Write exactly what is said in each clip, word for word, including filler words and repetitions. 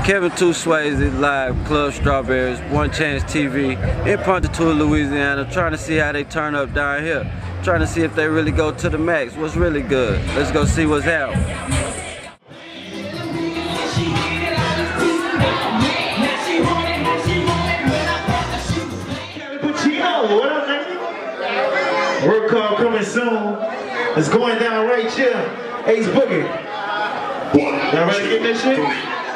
Kevin Two Swayze live, Club Strawberries, One Chance T V in Ponchatula, Louisiana, trying to see how they turn up down here. Trying to see if they really go to the max. What's really good? Let's go see what's happening. What up, nigga? Work call coming soon. It's going down right here. Ace Boogie. Y'all ready to get this shit?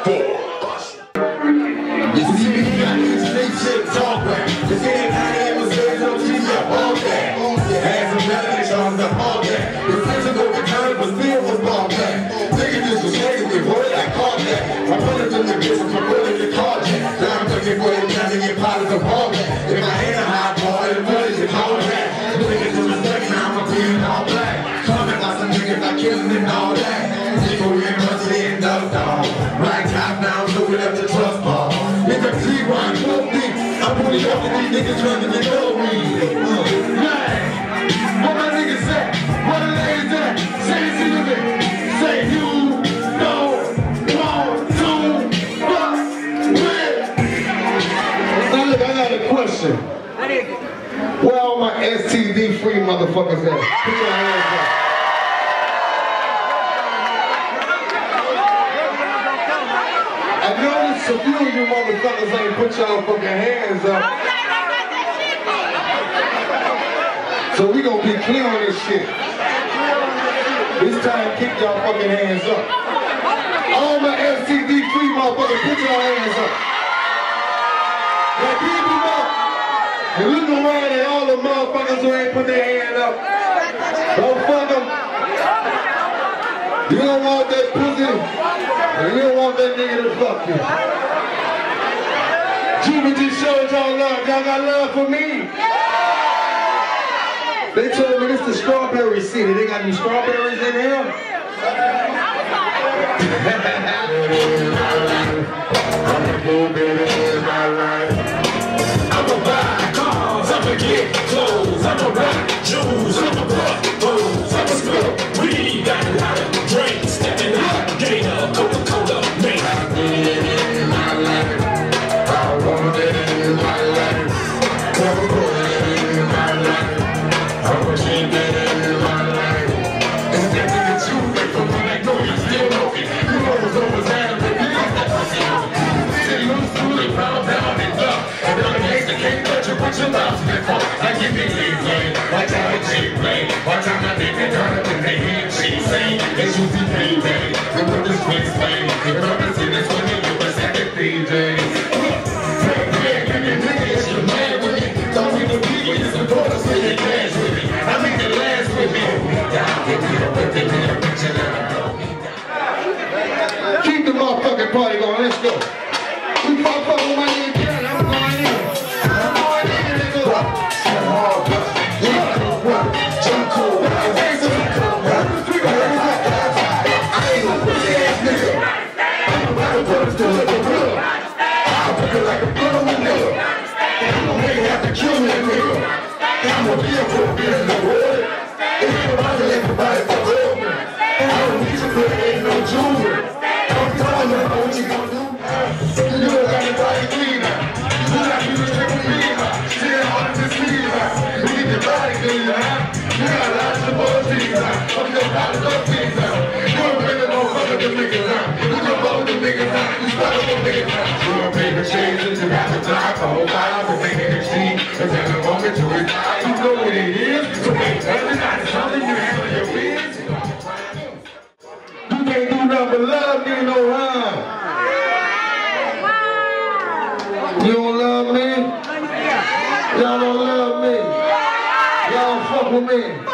You see me, I need to make shit talk back. This ain't how it was good, no T V up all day. Had some melodies on the all day. The physical return was still was ball back. Nigga just was hanging with word like call back. I put it in the business, I put it in the car jack. Now I'm looking for it, trying to get positive ball back. In my hand, high boy, the money is all that. Niggas to the second, I'm a being all black. Coming like some niggas, I killing and all that. People in musty and dust dog. Right top down, so we left the trust ball. Nigga, three one, four deep. I'm putting up with these niggas trying to know me. Man, what my niggas say? What the ladies at? Say it to me. Say you don't want to fuck with. Now look, I got a question. Where all my S T D free motherfuckers at? Put your hands up. I noticed a few of you motherfuckers ain't put y'all fucking hands up. So we gonna be clear on this shit. This time, keep y'all fucking hands up. All my S T D free motherfuckers, put your hands up. Now keep them up. And look around at all the motherfuckers who ain't put their hand up. Don't fuck them. You don't want that pussy, and you don't want that nigga to fuck you. Juvenile just showed y'all love. Y'all got love for me. They told me this is the strawberry city. They got any strawberries in here? I'ma buy cars, I'ma get clothes, I'ma rock jewels, I'ma butt booze, I'ma smoke weed, got a lot of drinks, stepping out, Gator, Coca-Cola, man. I need it in my life, I want it in my life, I'ma put it in my life, I'ma keep it in my life. It's nothing that you make for me, like no, you still know it. You know what's over there, but you got that pussy on me. You did it loose, fully pound down and up, and then the case that can't touch you, put your mouth in the car. I give me leave lane, watch out the cheap lane, watch out my nigga turn up in the heat, she say, it's usually payday, they put this place lane, they put this in this winning, you a second D J. Keep the motherfucking party going, let's go. We pop up on my nigga Ken, I'm going in. I'm going in, nigga. Jump cool, I ain't no pussy ass nigga. I'm about to put us to like a blood. I'll put it like a blood on my nigga. I'm gonna make it have to kill me, nigga. I'm gonna be a good bitch in the world. Everybody, everybody, fuck over me. I don't need you, but ain't no jewelry. I'm telling you what you gonna do. You don't got anybody clean now. You got people tripping me now. See how hard this is now. You need your body clean now. You got lots of bullshit now. I'm just about to love things now. You don't bring the motherfucker to niggas now. You jump over the niggas now. You start up on niggas now. You don't pay the changes. You got to drive the whole time. You make it see. And then the moment you retire, you know what it is. So wait, every night it's something you handle your business. You can't do nothing but love me no harm. You don't love me? Y'all don't love me. Y'all fuck with me.